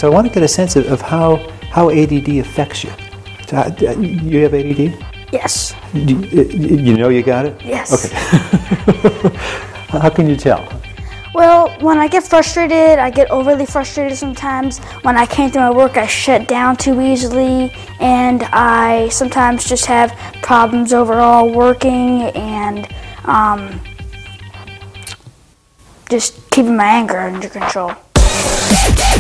So I want to get a sense of how ADD affects you. So you have ADD? Yes. You know you got it? Yes. Okay. How can you tell? Well, when I get frustrated, I get overly frustrated sometimes. When I can't do my work, I shut down too easily, and I sometimes just have problems overall working and just keeping my anger under control.